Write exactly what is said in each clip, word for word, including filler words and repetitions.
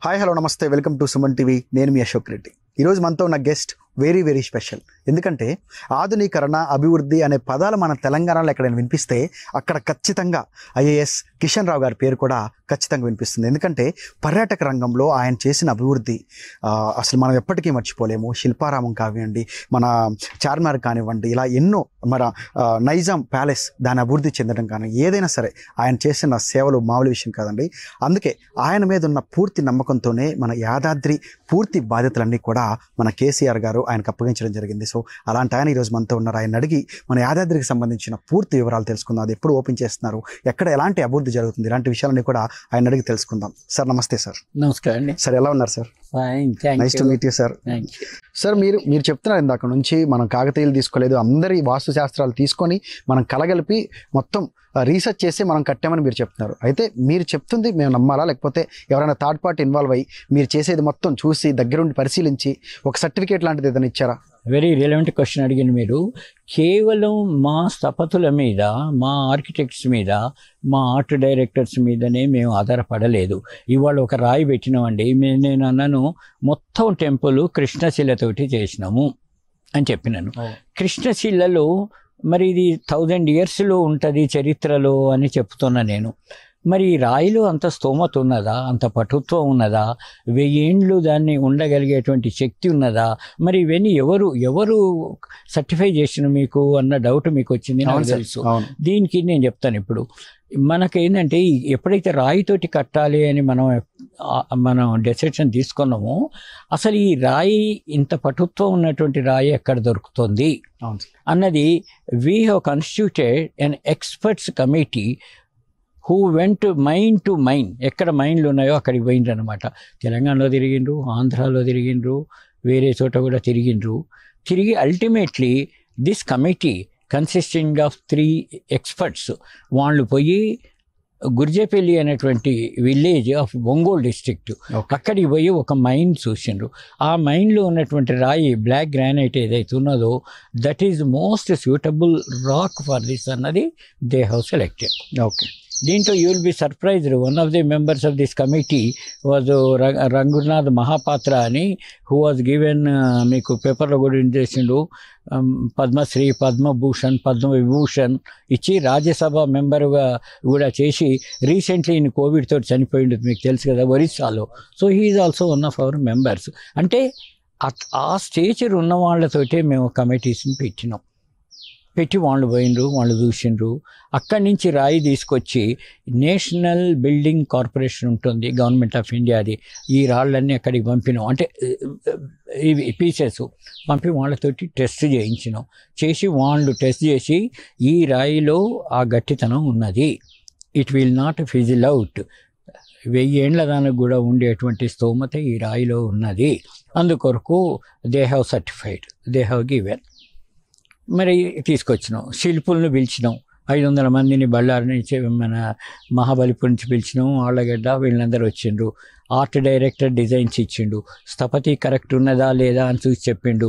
Hi hello నమస్తే welcome to Suman TV. నేను మీ అశోక్ రెడ్డి. ఈరోజు మనతో ఉన్న గెస్ట్ వెరీ వెరీ స్పెషల్. ఎందుకంటే ఆధునీకరణ, అభివృద్ధి అనే పదాలు మన తెలంగాణలో ఎక్కడైనా వినిపిస్తే అక్కడ ఖచ్చితంగా ఐఏఎస్ కిషన్ రావు గారి పేరు కూడా ఖచ్చితంగా వినిపిస్తుంది. ఎందుకంటే పర్యాటక రంగంలో ఆయన చేసిన అభివృద్ధి అసలు మనం ఎప్పటికీ మర్చిపోలేము. శిల్పారామం కానివ్వండి, మన చార్మినార్ కానివ్వండి, ఇలా ఎన్నో, మన నైజాం ప్యాలెస్ దాని అభివృద్ధి చెందడం కానీ ఏదైనా సరే ఆయన చేసిన సేవలు మామూలు విషయం కాదండి. అందుకే ఆయన మీద ఉన్న పూర్తి నమ్మకంతోనే మన యాదాద్రి పూర్తి బాధ్యతలన్నీ కూడా మన కేసీఆర్ గారు ఆయనకు అప్పగించడం జరిగింది. సో అలాంటి ఆయన ఈరోజు మనతో ఉన్నారు. ఆయన అడిగి మన యాదాద్రికి సంబంధించిన పూర్తి వివరాలు తెలుసుకుందాం. అది ఎప్పుడు ఓపెన్ చేస్తున్నారు, ఎక్కడ ఎలాంటి అభివృద్ధి జరుగుతుంది, ఇలాంటి విషయాలన్నీ కూడా ఆయన అడిగి తెలుసుకుందాం. సార్ నమస్తే. సార్ నమస్కారం అండి. సార్ ఎలా ఉన్నారు sir? Nice to meet you sir. Sir మీరు మీరు చెప్తున్నారు ఇందాక నుంచి మనం కాకతీయులు తీసుకోలేదు, అందరి వాస్తు శాస్త్రాలు తీసుకొని మనం కలగలిపి మొత్తం రీసెర్చ్ చేసి మనం కట్టామని మీరు చెప్తున్నారు. అయితే మీరు చెప్తుంది మేము నమ్మాలా, లేకపోతే ఎవరైనా థర్డ్ పార్టీ ఇన్వాల్వ్ అయ్యి మీరు చేసేది మొత్తం చూసి దగ్గరుండి పరిశీలించి ఒక సర్టిఫికేట్ లాంటిది ఏదైనా ఇచ్చారా? వెరీ రిలవెంట్ క్వశ్చన్ అడిగింది మీరు. కేవలం మా స్థపతుల మీద, మా ఆర్కిటెక్ట్స్ మీద, మా ఆర్ట్ డైరెక్టర్స్ మీదనే మేము ఆధారపడలేదు. ఇవాళ ఒక రాయి పెట్టినామండి, నేను అన్నాను మొత్తం టెంపుల్ కృష్ణశిలతోటి చేసినాము అని చెప్పినాను. కృష్ణశిలలో మరి ఇది థౌజండ్ ఇయర్స్లో ఉంటుంది చరిత్రలో అని చెప్తున్నా నేను. మరి ఈ రాయిలో అంత స్తోమత ఉన్నదా, అంత పటుత్వం ఉన్నదా, వెయ్యేండ్లు దాన్ని ఉండగలిగేటువంటి శక్తి ఉన్నదా? మరి ఇవన్నీ ఎవరు ఎవరు సర్టిఫై చేసిన మీకు అన్న డౌట్ మీకు వచ్చింది, నాకు తెలుసు. దీనికి నేను చెప్తాను. ఇప్పుడు మనకేంటంటే ఎప్పుడైతే రాయితోటి కట్టాలి అని మనం మనం డెసిషన్ తీసుకున్నామో, అసలు ఈ రాయి ఇంత పటుత్వం ఉన్నటువంటి రాయి ఎక్కడ దొరుకుతుంది అన్నది we have constituted an experts committee who went mine to mine. ఎక్కడ మైన్లు ఉన్నాయో అక్కడికి పోయిండ్రు అనమాట. తెలంగాణలో తిరిగిండ్రు, ఆంధ్రాలో తిరిగిండ్రు, వేరే చోట కూడా తిరిగిండ్రు. తిరిగి ultimately this committee consisting of three experts వాళ్ళు పోయి గుర్జేపల్లి అనేటువంటి విలేజ్ ఆఫ్ ఒంగోలు డిస్ట్రిక్ట్, అక్కడికి పోయి ఒక మైన్ చూసిండ్రు. ఆ మైన్లో ఉన్నటువంటి రాయి బ్లాక్ గ్రానైట్ ఏదైతే ఉన్నదో that is most suitable rock for this అన్నది దే హ్యావ్ సెలెక్టెడ్. ఓకే, దీంట్లో you will be surprised. One of the members of this committee was Rangunath Mahapatra అని, హూ వాజ్ గివెన్, మీకు పేపర్లో కూడా చేసిండు, పద్మశ్రీ, పద్మభూషణ్, పద్మ విభూషణ్ ఇచ్చి రాజ్యసభ మెంబర్గా కూడా చేసి రీసెంట్లీ ఈయన కోవిడ్ తోటి చనిపోయింది, మీకు తెలుసు కదా, ఒరిస్సాలో. So he is also one of our members. అంటే ఆ స్టేచర్ ఉన్న వాళ్ళతోటే మేము కమిటీస్ని పెట్టినాం. పెట్టి వాళ్ళు పోయిండ్రు, వాళ్ళు చూసిండ్రు. అక్కడి నుంచి రాయి తీసుకొచ్చి నేషనల్ బిల్డింగ్ కార్పొరేషన్ ఉంటుంది, గవర్నమెంట్ ఆఫ్ ఇండియాది, ఈ రాళ్ళన్నీ అక్కడికి పంపినాం. అంటే ఇవి పీసెస్ పంపి వాళ్ళతోటి టెస్ట్ చేయించినాం. చేసి వాళ్ళు టెస్ట్ చేసి ఈ రాయిలో ఆ గట్టితనం ఉన్నది, it will not fizzle out, వెయ్యేండ్ల దానికి కూడా ఉండేటువంటి స్తోమత ఈ రాయిలో ఉన్నది, అందుకొరకు they have certified, they have given. మరి తీసుకొచ్చినాం, శిల్పులను పిలిచినాం, ఐదు వందల మందిని బళ్ళారి నుంచి, మన మహాబలిపురం నుంచి పిలిచినాం, ఆళ్ళగడ్డ, వీళ్ళందరూ వచ్చిండ్రు. ఆర్ట్ డైరెక్టర్ డిజైన్స్ ఇచ్చిండు, స్థపతి కరెక్ట్ ఉన్నదా లేదా అని చూసి చెప్పిండు.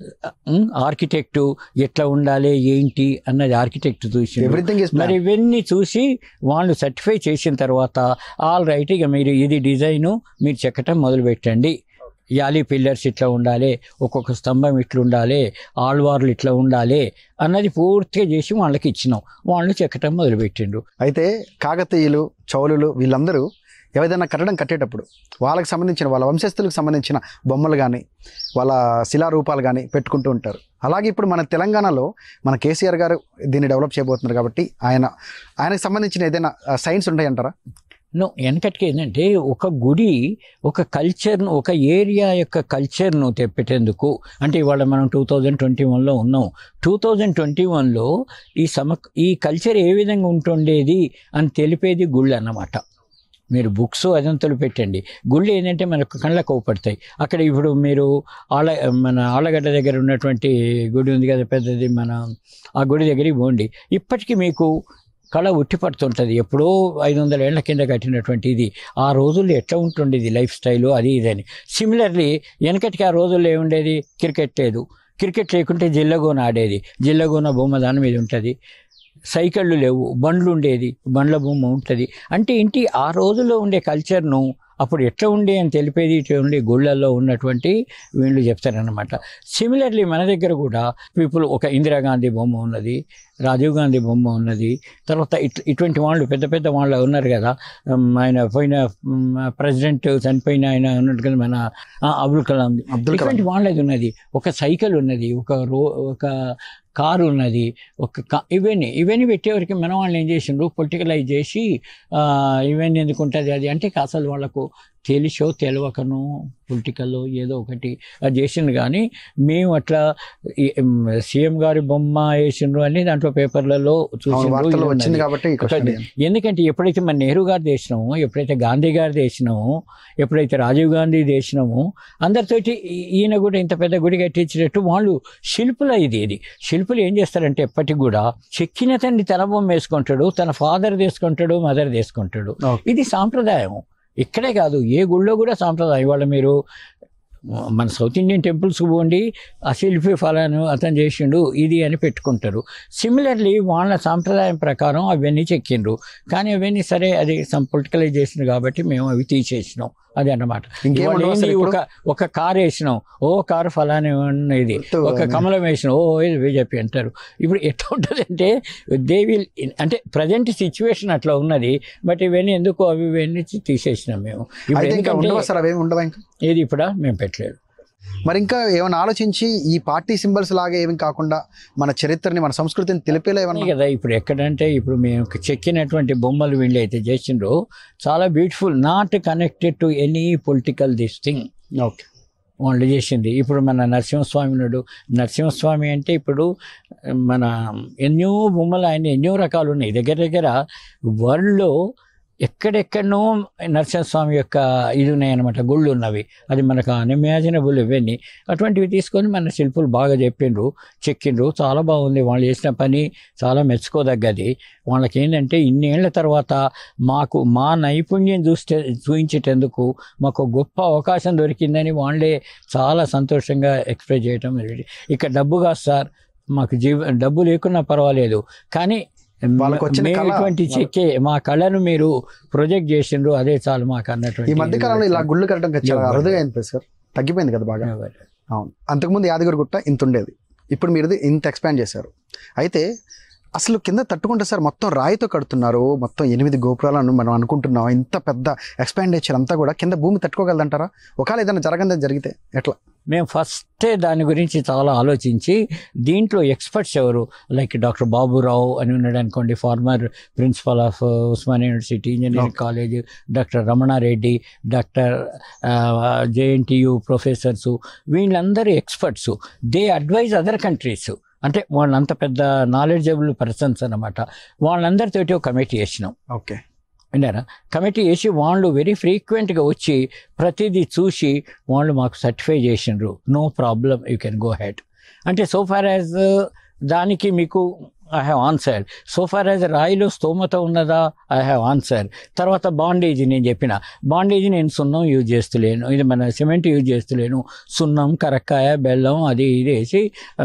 ఆర్కిటెక్టు ఎట్లా ఉండాలి ఏంటి అన్నది ఆర్కిటెక్ట్ చూసి, మరి ఇవన్నీ చూసి వాళ్ళు సర్టిఫై చేసిన తర్వాత ఆల్ రైట్, ఇక మీరు ఇది డిజైను మీరు చెక్కటం మొదలు పెట్టండి, యాలీ పిల్లర్స్ ఇట్లా ఉండాలి, ఒక్కొక్క స్తంభం ఇట్లా ఉండాలి, ఆల్వార్లు ఇట్లా ఉండాలి అన్నది పూర్తిగా చేసి వాళ్ళకి ఇచ్చినాం. వాళ్ళు చెక్కటం మొదలుపెట్టిండ్రు. అయితే కాకతీయులు, చౌలులు వీళ్ళందరూ ఏదైనా కట్టడం కట్టేటప్పుడు వాళ్ళకి సంబంధించిన, వాళ్ళ వంశస్థులకు సంబంధించిన బొమ్మలు కానీ వాళ్ళ శిలారూపాలు కానీ పెట్టుకుంటూ ఉంటారు. అలాగే ఇప్పుడు మన తెలంగాణలో మన కేసీఆర్ గారు దీన్ని డెవలప్ చేయబోతున్నారు కాబట్టి ఆయన ఆయనకు సంబంధించిన ఏదైనా సైన్స్ ఉంటాయంటారా? నో, వెనకటికి ఏంటంటే ఒక గుడి ఒక కల్చర్ను, ఒక ఏరియా యొక్క కల్చర్ను తెప్పేటందుకు, అంటే ఇవాళ మనం టూ థౌజండ్ ట్వంటీ వన్లో ఉన్నాం. టూ థౌజండ్ ట్వంటీ వన్లో ఈ సమ ఈ కల్చర్ ఏ విధంగా ఉంటుండేది అని తెలిపేది గుళ్ళు అన్నమాట. మీరు బుక్స్ అదంతలు పెట్టండి, గుళ్ళు ఏంటంటే మనకు కళ్ళకు అవుపడతాయి. అక్కడ ఇప్పుడు మీరు ఆల మన ఆళ్ళగడ్డ దగ్గర ఉన్నటువంటి గుడి ఉంది కదా పెద్దది, మన ఆ గుడి దగ్గరికి పోండి, ఇప్పటికీ మీకు కళ ఉట్టిపడుతుంటుంది. ఎప్పుడో ఐదు వందల ఏళ్ల కింద కట్టినటువంటి ఇది, ఆ రోజుల్లో ఎట్లా ఉంటుండేది లైఫ్ స్టైలు అది ఇదని. సిమిలర్లీ వెనకటికి ఆ రోజుల్లో ఏముండేది, క్రికెట్ లేదు, క్రికెట్ లేకుంటే జిల్లగోన ఆడేది, జిల్లగోన బొమ్మ దాని మీద ఉంటుంది. సైకిళ్ళు లేవు, బండ్లు ఉండేది, బండ్ల బొమ్మ ఉంటుంది. అంటే ఇంటి ఆ రోజుల్లో ఉండే కల్చర్ను అప్పుడు ఎట్లా ఉండే అని తెలిపేది ఉండి గుళ్ళల్లో ఉన్నటువంటి వీళ్ళు చెప్తారనమాట. సిమిలర్లీ మన దగ్గర కూడా పీపుల్ ఒక ఇందిరాగాంధీ బొమ్మ ఉన్నది, రాజీవ్ గాంధీ బొమ్మ ఉన్నది, తర్వాత ఇట్ ఇటువంటి వాళ్ళు పెద్ద పెద్ద వాళ్ళు ఉన్నారు కదా, ఆయన పోయిన ప్రెసిడెంట్ చనిపోయిన ఆయన ఉన్నట్టు కదా మన అబ్దుల్ కలాం, ఇటువంటి వాళ్ళది ఉన్నది, ఒక సైకిల్ ఉన్నది, ఒక రో ఒక కారు ఉన్నది, ఒక కా ఇవన్నీ ఇవన్నీ పెట్టేవరకు మన వాళ్ళని ఏం చేసిండ్రు పొలిటికలైజ్ చేసి ఇవన్నీ ఎందుకు ఉంటుంది అది అంటే అసలు వాళ్ళకు తెలిసో తెలియకనో పొలిటికల్లో ఏదో ఒకటి అది చేసిండు. కానీ మేము అట్లా సీఎం గారి బొమ్మ వేసిండ్రు అని దాంట్లో పేపర్లలో చూసిండ్రు. ఎందుకంటే ఎప్పుడైతే మన నెహ్రూ గారు చేసినామో, ఎప్పుడైతే గాంధీ గారు చేసినామో, ఎప్పుడైతే రాజీవ్ గాంధీ చేసినామో, అందరితోటి ఈయన కూడా ఇంత పెద్ద గుడి కట్టించినట్టు వాళ్ళు శిల్పుల ఇది ఇది శిల్పులు ఏం చేస్తారంటే ఎప్పటికి కూడా చెక్కిన తండ్రి తన బొమ్మ వేసుకుంటాడు, తన ఫాదర్ తీసుకుంటాడు, మదర్ తీసుకుంటాడు. ఇది సాంప్రదాయం. ఇక్కడే కాదు, ఏ గుళ్ళో కూడా సాంప్రదాయం. ఇవాళ మీరు మన సౌత్ ఇండియన్ టెంపుల్స్కి పోండి, ఆ శిల్పి ఫలాను అతను చేసిండు ఇది అని పెట్టుకుంటారు. సిమిలర్లీ వాళ్ళ సాంప్రదాయం ప్రకారం అవన్నీ చెక్కిండ్రు. కానీ అవన్నీ సరే అది సమ్ పొలిటికలైజ్ చేసిండు కాబట్టి మేము అవి తీసేసినాం. అది అన్నమాట. ఒక ఒక కారు వేసినాం, ఓ కారు ఫలానే ఇది, ఒక కమలం వేసినాం, ఓ ఇది బీజేపీ అంటారు. ఇప్పుడు ఎట్లా ఉంటుంది అంటే దే విల్ అంటే ప్రజెంట్ సిచ్యువేషన్ అట్లా ఉన్నది. బట్ ఇవన్నీ ఎందుకు అవి ఇవన్నీ తీసేసినాం మేము. ఏది ఇప్పుడా మేము పెట్టలేదు. మరి ఇంకా ఏమైనా ఆలోచించి ఈ పార్టీ సింబల్స్ లాగా ఏమి కాకుండా మన చరిత్రని మన సంస్కృతిని తెలిపేలా ఏమన్నా కదా. ఇప్పుడు ఎక్కడంటే ఇప్పుడు మేము చెక్కినటువంటి బొమ్మలు వీళ్ళు అయితే చేసిండ్రో చాలా beautiful, not connected to any political this thing. Okay, వాళ్ళు చేసింది. ఇప్పుడు మన నరసింహస్వామి ఉన్నాడు, నరసింహస్వామి అంటే ఇప్పుడు మన ఎన్నో బొమ్మలు ఆయన ఎన్నో రకాలు ఉన్నాయి. దగ్గర దగ్గర వరల్డ్లో ఎక్కడెక్కడనో నరసింహస్వామి యొక్క ఇది ఉన్నాయన్నమాట, గుళ్ళు ఉన్నవి. అది మనకు అన్ఇమాజినబుల్. ఇవన్నీ అటువంటివి తీసుకొని మన శిల్పులు బాగా చెప్పిండ్రు, చెక్కిండ్రు. చాలా బాగుంది. వాళ్ళు చేసిన పని చాలా మెచ్చుకోదగ్గది. వాళ్ళకి ఏంటంటే ఇన్నేళ్ల తర్వాత మాకు మా నైపుణ్యం చూస్తే చూపించేటందుకు మాకు గొప్ప అవకాశం దొరికిందని వాళ్ళే చాలా సంతోషంగా ఎక్స్ప్రెస్ చేయటం. ఇక్కడ డబ్బు కాదు సార్, మాకు జీవ డబ్బు లేకున్నా పర్వాలేదు, కానీ ఇటువంటి చెక్కే మా కళను మీరు ప్రొజెక్ట్ చేసిండ్రు, అదే చాలు మాకు అన్నట్టు. ఈ మధ్య కాలంలో ఇలా గుళ్ళు కట్టడం చాలా అరుదుగా అయింది సార్, తగ్గిపోయింది కదా బాగా. అవును, అంతకుముందు యాదగిరిగుట్ట ఇంత ఉండేది, ఇప్పుడు మీరు ఇంత ఎక్స్పాండ్ చేశారు. అయితే అసలు కింద తట్టుకుంటే సార్ మొత్తం రాయితో కడుతున్నారు, మొత్తం ఎనిమిది గోపురాలను మనం అనుకుంటున్నాం. ఇంత పెద్ద ఎక్స్పాండేచర్ అంతా కూడా కింద భూమి తట్టుకోగలదంటారా? ఒకవేళ ఏదైనా జరగదని జరిగితే ఎట్లా? మేము ఫస్టే దాని గురించి చాలా ఆలోచించి దీంట్లో ఎక్స్పర్ట్స్ ఎవరు, లైక్ డాక్టర్ బాబురావు అని ఉన్నాడు అనుకోండి, former principal of Osmania university engineering college, doctor Ramana Reddy, doctor JNTU professors, వీళ్ళందరూ experts. They advise other countries. అంటే వాళ్ళంత పెద్ద నాలెడ్జబుల్ పర్సన్స్ అన్నమాట. వాళ్ళందరితోటి ఒక కమిటీ వేసినాం. ఓకే, విన్నారా? కమిటీ వేసి వాళ్ళు వెరీ ఫ్రీక్వెంట్గా వచ్చి ప్రతిదీ చూసి వాళ్ళు మాకు సర్టిఫై చేసిండ్రు, no problem, you can go ahead. అంటే సో ఫార్ యాజ్ దానికి మీకు I have answer. So far as రాయిలో స్తోమత ఉన్నదా, ఐ హ్యావ్ ఆన్సర్. తర్వాత బాండేజ్ నేను చెప్పిన బాండేజ్ నేను సున్నం యూజ్ చేస్తలేను, ఇది మన సిమెంట్ యూజ్ చేస్తలేను, సున్నం కరక్కాయ బెల్లం అది ఇది వేసి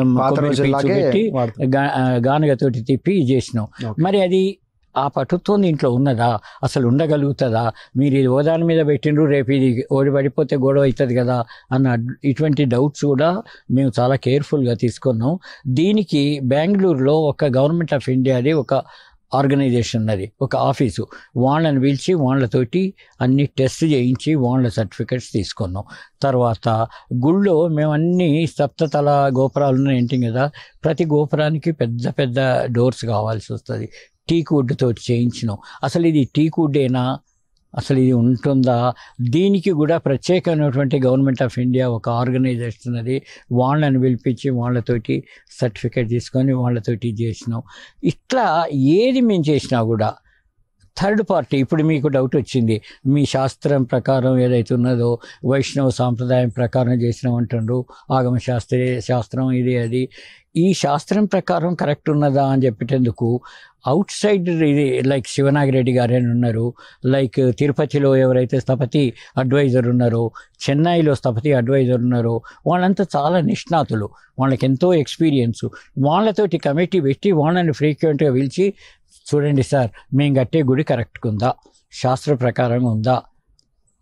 పెట్టి గానుగతోటి తిప్పి చేసినాం. మరి అది ఆ పట్టుతో దీంట్లో ఉన్నదా, అసలు ఉండగలుగుతుందా? మీరు ఇది ఓదాని మీద పెట్టిండ్రు, రేపు ఇది ఓడి పడిపోతే గొడవ అవుతుంది కదా అన్న ఇటువంటి డౌట్స్ కూడా మేము చాలా కేర్ఫుల్గా తీసుకున్నాం. దీనికి బెంగళూరులో ఒక గవర్నమెంట్ ఆఫ్ ఇండియాది ఒక ఆర్గనైజేషన్ ఉన్నది, ఒక ఆఫీసు. వాళ్ళని పిలిచి వాళ్ళతోటి అన్ని టెస్ట్ చేయించి వాళ్ళ సర్టిఫికెట్స్ తీసుకున్నాం. తర్వాత గుళ్ళో మేము అన్ని సప్తతల గోపురాలు ఏంటి కదా, ప్రతి గోపురానికి పెద్ద పెద్ద డోర్స్ కావాల్సి వస్తుంది. టీక్ వుడ్ తోటి చేయించినాం. అసలు ఇది టీక్ వుడ్డేనా, అసలు ఇది ఉంటుందా? దీనికి కూడా ప్రత్యేకమైనటువంటి గవర్నమెంట్ ఆఫ్ ఇండియా ఒక ఆర్గనైజేషన్ ఉన్నది, వాళ్ళని పిలిపించి వాళ్ళతోటి సర్టిఫికేట్ తీసుకొని వాళ్ళతోటి చేసినాం. ఇట్లా ఏది మేము చేసినా కూడా థర్డ్ పార్టీ, ఇప్పుడు మీకు డౌట్ వచ్చింది, మీ శాస్త్రం ప్రకారం ఏదైతే ఉన్నదో వైష్ణవ సాంప్రదాయం ప్రకారం చేసినాం అంటుండ్రు, ఆగమ శాస్త్రే శాస్త్రం ఇది అది, ఈ శాస్త్రం ప్రకారం కరెక్ట్ ఉన్నదా అని చెప్పేటందుకు అవుట్ సైడ్ ఇది లైక్ శివనాగిరెడ్డి గారు అని ఉన్నారు, లైక్ తిరుపతిలో ఎవరైతే స్థపతి అడ్వైజర్ ఉన్నారో, చెన్నైలో స్థపతి అడ్వైజర్ ఉన్నారో, వాళ్ళంతా చాలా నిష్ణాతులు, వాళ్ళకి ఎంతో ఎక్స్పీరియన్స్. వాళ్ళతోటి కమిటీ పెట్టి వాళ్ళని ఫ్రీక్వెంట్గా పిలిచి, చూడండి సార్ మేము కట్టే గుడి కరెక్ట్గా ఉందా, శాస్త్ర ప్రకారంగా ఉందా,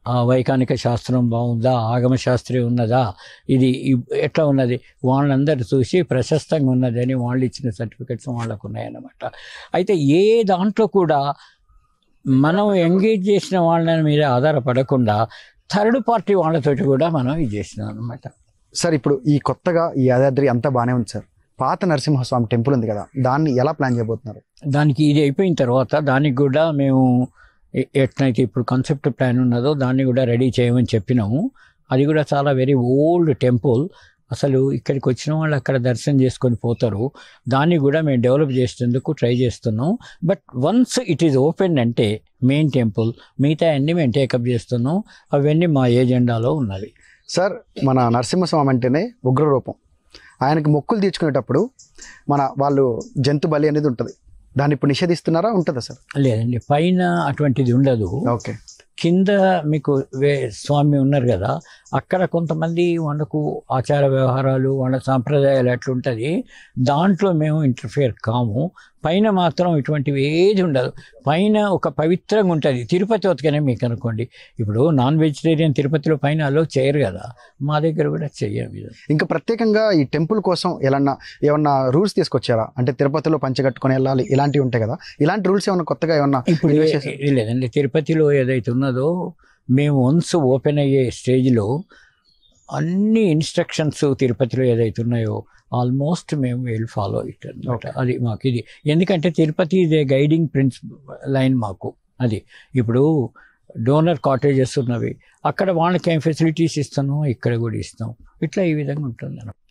ఆ వైకానిక శాస్త్రం బాగుందా, ఆగమ శాస్త్రం ఉన్నదా, ఇది ఇ- ఎట్లా ఉన్నది, వాళ్ళందరూ చూసి ప్రశస్తంగా ఉన్నదని వాళ్ళు ఇచ్చిన సర్టిఫికెట్స్ వాళ్ళకు ఉన్నాయన్నమాట. అయితే ఏ దాంట్లో కూడా మనం ఎంగేజ్ చేసిన వాళ్ళ మీద ఆధారపడకుండా థర్డ్ పార్టీ వాళ్ళతోటి కూడా మనం ఇది చేసినాం అనమాట. సార్ ఇప్పుడు ఈ కొత్తగా ఈ యాదాద్రి అంతా బాగానే ఉంది సార్, పాత నరసింహస్వామి టెంపుల్ ఉంది కదా, దాన్ని ఎలా ప్లాన్ చేయబోతున్నారు? దానికి ఇది అయిపోయిన తర్వాత దానికి కూడా మేము ఎ- ఎట్లయితే ఇప్పుడు కాన్సెప్ట్ ప్లాన్ ఉన్నదో దాన్ని కూడా రెడీ చేయమని చెప్పినాము. అది కూడా చాలా వెరీ ఓల్డ్ టెంపుల్, అసలు ఇక్కడికి వచ్చిన వాళ్ళు అక్కడ దర్శనం చేసుకొని పోతారు. దాన్ని కూడా మేము డెవలప్ చేసేందుకు ట్రై చేస్తున్నాం. But once it is open అంటే మెయిన్ టెంపుల్, మిగతా అన్నీ మేము టేకప్ చేస్తున్నాం. అవన్నీ మా ఏజెండాలో ఉన్నవి. సార్ మన నరసింహస్వామి అంటేనే ఉగ్ర రూపం, ఆయనకి మొక్కులు తీర్చుకునేటప్పుడు మన వాళ్ళు జంతు బలి అనేది ఉంటుంది, దాన్ని ఇప్పుడు నిషేధిస్తున్నారా, ఉంటుందా సార్? లేదండి, పైన అటువంటిది ఉండదు. ఓకే. కింద మీకు వే స్వామి ఉన్నారు కదా, అక్కడ కొంతమంది వాళ్ళకు ఆచార వ్యవహారాలు వాళ్ళ సాంప్రదాయాలు అట్లుంటుంది, దాంట్లో మేము ఇంటర్ఫియర్ కాము. పైన మాత్రం ఇటువంటివి ఏది ఉండదు. పైన ఒక పవిత్రంగా ఉంటుంది. తిరుపతి వతకనే మీకు అనుకోండి, ఇప్పుడు నాన్ వెజిటేరియన్ తిరుపతిలో పైన అలో చేయరు కదా, మా దగ్గర కూడా చెయ్యం. ఇంకా ప్రత్యేకంగా ఈ టెంపుల్ కోసం ఏమన్నా ఏమన్నా రూల్స్ తీసుకొచ్చారా? అంటే తిరుపతిలో పంచగట్టుకొని వెళ్ళాలి ఇలాంటివి ఉంటాయి కదా, ఇలాంటి రూల్స్ ఏమన్నా కొత్తగా ఏమన్నా ఇప్పుడు ఏ- లేదండి, తిరుపతిలో ఏదైతే ఉన్నదో మేము వన్స్ ఓపెన్ అయ్యే స్టేజ్లో అన్ని ఇన్స్ట్రక్షన్స్ తిరుపతిలో ఏదైతే ఉన్నాయో ఆల్మోస్ట్ మేము వెళ్ళి ఫాలో ఇట్ అనమాట. అది మాకు ఇది, ఎందుకంటే తిరుపతి ఇదే గైడింగ్ ప్రిన్సిపల్ లైన్ మాకు. అది ఇప్పుడు డోనర్ కాటేజెస్ ఉన్నవి, అక్కడ వాళ్ళకి ఏం ఫెసిలిటీస్ ఇస్తానో ఇక్కడ కూడా ఇస్తాం. ఇట్లా ఈ విధంగా ఉంటుంది.